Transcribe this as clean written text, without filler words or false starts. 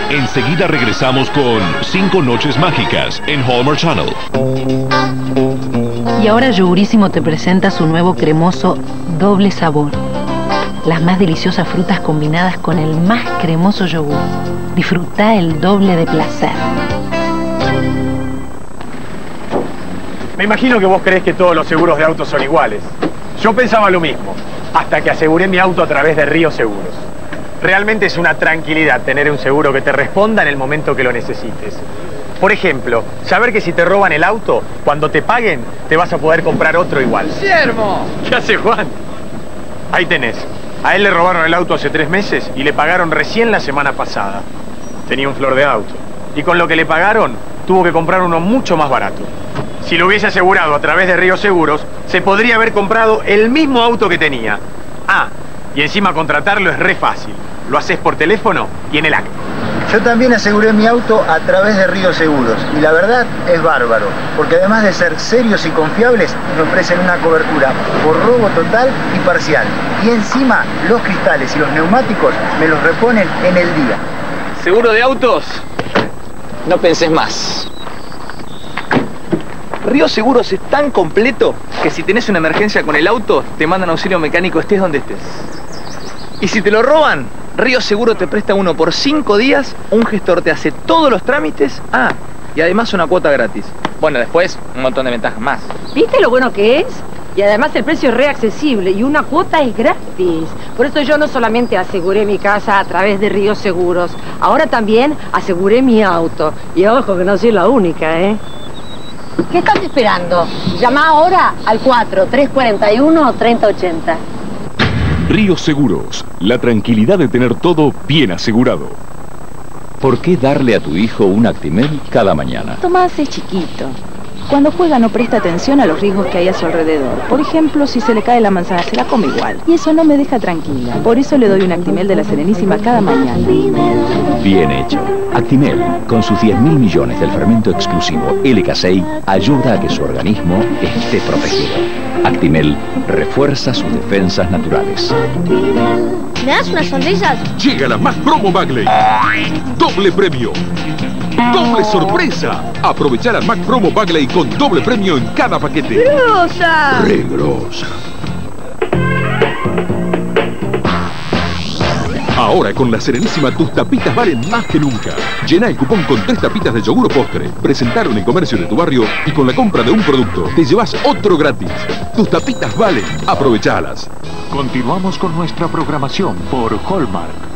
Enseguida regresamos con 5 noches mágicas en Hallmark Channel. Y ahora Yogurísimo te presenta su nuevo cremoso doble sabor. Las más deliciosas frutas combinadas con el más cremoso yogur. Disfruta el doble de placer. Me imagino que vos creés que todos los seguros de autos son iguales. Yo pensaba lo mismo, hasta que aseguré mi auto a través de Río Seguros. Realmente es una tranquilidad tener un seguro que te responda en el momento que lo necesites. Por ejemplo, saber que si te roban el auto, cuando te paguen, te vas a poder comprar otro igual. ¡Siervo! ¿Qué hace Juan? Ahí tenés. A él le robaron el auto hace 3 meses y le pagaron recién la semana pasada. Tenía un flor de auto. Y con lo que le pagaron, tuvo que comprar uno mucho más barato. Si lo hubiese asegurado a través de Río Seguros, se podría haber comprado el mismo auto que tenía. Ah, y encima contratarlo es re fácil. Lo haces por teléfono y en el acto. Yo también aseguré mi auto a través de Río Seguros y la verdad es bárbaro, porque además de ser serios y confiables, me ofrecen una cobertura por robo total y parcial. Y encima, los cristales y los neumáticos me los reponen en el día. ¿Seguro de autos? No penses más. Río Seguros es tan completo que si tenés una emergencia con el auto, te mandan auxilio mecánico estés donde estés. Y si te lo roban, Río Seguro te presta uno por 5 días, un gestor te hace todos los trámites, y además una cuota gratis. Bueno, después un montón de ventajas más. ¿Viste lo bueno que es? Y además el precio es re accesible y una cuota es gratis. Por eso yo no solamente aseguré mi casa a través de Río Seguros, ahora también aseguré mi auto. Y ojo que no soy la única, ¿eh? ¿Qué estás esperando? Llama ahora al 4-341-3080. Río Seguros, la tranquilidad de tener todo bien asegurado. ¿Por qué darle a tu hijo un Actimel cada mañana? Tomás es chiquito. Cuando juega no presta atención a los riesgos que hay a su alrededor. Por ejemplo, si se le cae la manzana, se la come igual. Y eso no me deja tranquila. Por eso le doy un Actimel de la Serenísima cada mañana. Bien hecho. Actimel, con sus 10.000 millones del fermento exclusivo LK6, ayuda a que su organismo esté protegido. Actimel refuerza sus defensas naturales. ¿Me das unas sonrisas? Llega la Mac Promo Bagley. ¡Doble premio! ¡Doble sorpresa! Aprovecha la Mac Promo Bagley con doble premio en cada paquete. ¡Grosa! ¡Re grosa! Ahora con la Serenísima tus tapitas valen más que nunca. Llena el cupón con 3 tapitas de yogur o postre. Presentaron en el comercio de tu barrio y con la compra de un producto te llevas otro gratis. Tus tapitas valen. Aprovechalas. Continuamos con nuestra programación por Hallmark.